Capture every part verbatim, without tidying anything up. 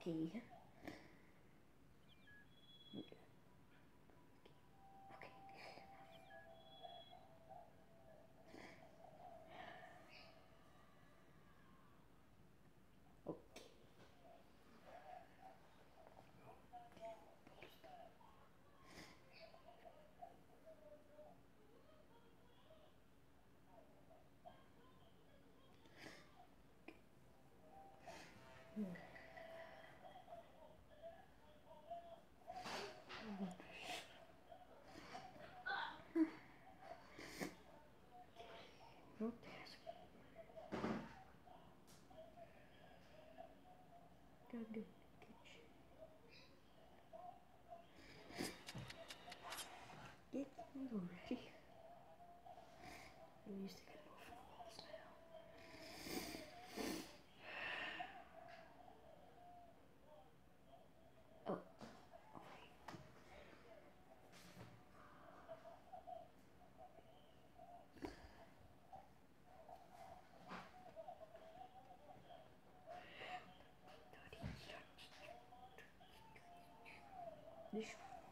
Okay. No task. Gotta go to the kitchen. Get things ready. At least I can move the walls now. Oh. This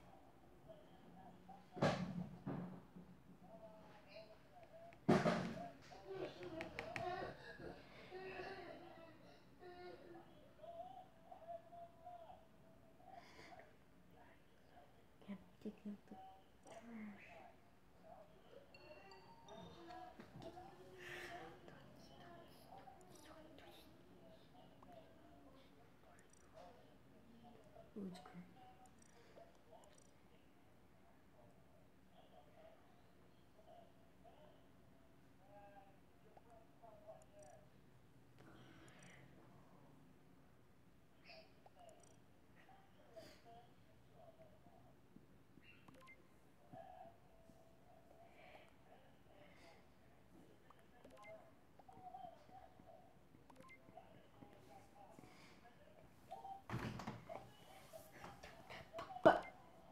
can't take out the trash. Oh, it's great. But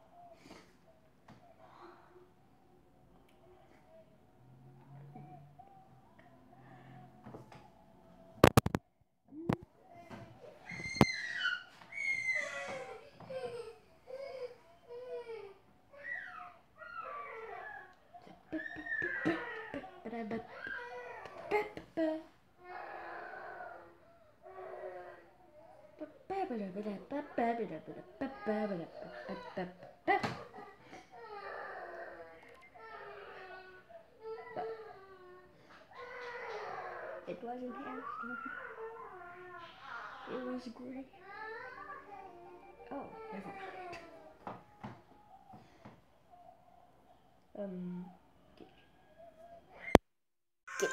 it wasn't hamster. It was gray. Oh, never mind. Um, kitchen.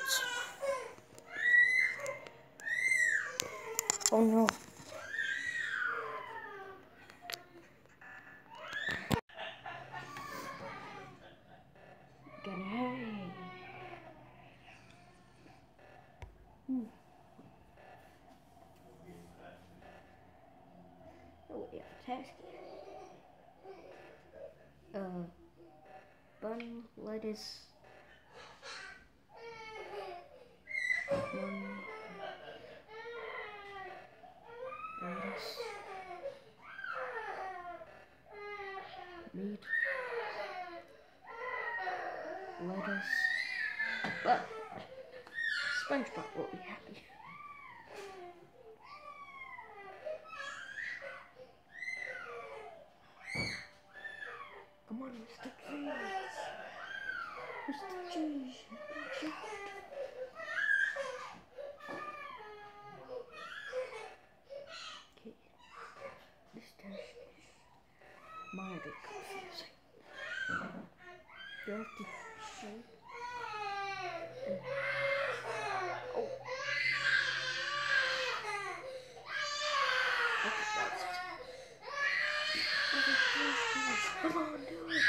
Oh no. Gotta hurry. Hmm. Oh, we have a task here. Uh, bun, lettuce, one, lettuce, meat, lettuce, but SpongeBob will be happy. Come on, Mister Cheese. Mister Cheese, watch out. Okay, this task is mildly confusing. You have to shape and oh. Okay, that's it. Come on, do it.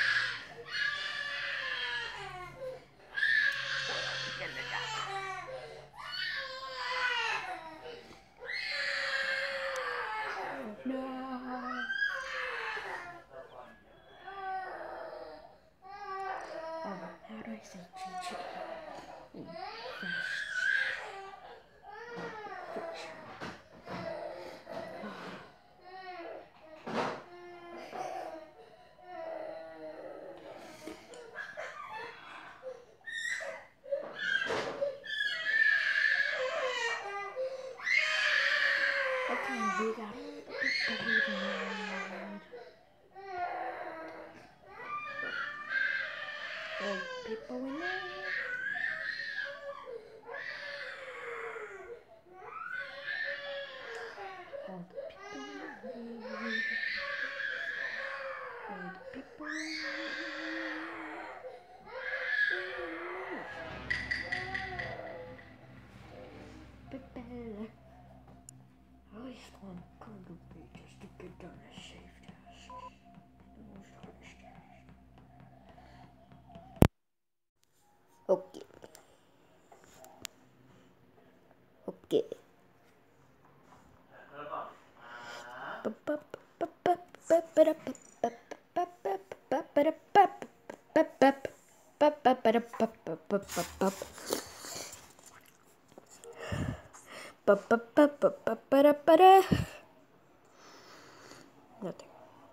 No. Oh, how do I say people in there. All the people in there. All the people in there. I always want to go to the beach just to get down a safe task. The most hardest task. Okay. Okay. Nothing.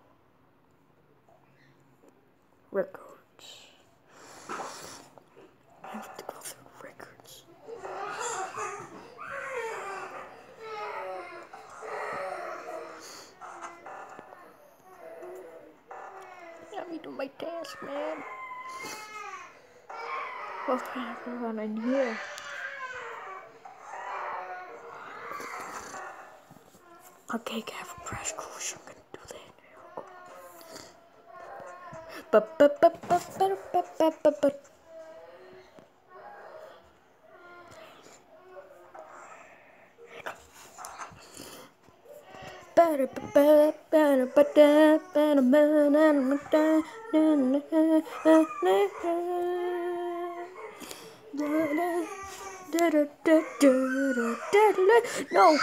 Records. I have to go through records. Let me do my task, man. What's going on in here? Okay, I have a crash course. I'm gonna do that. But but but but but but but but but. No.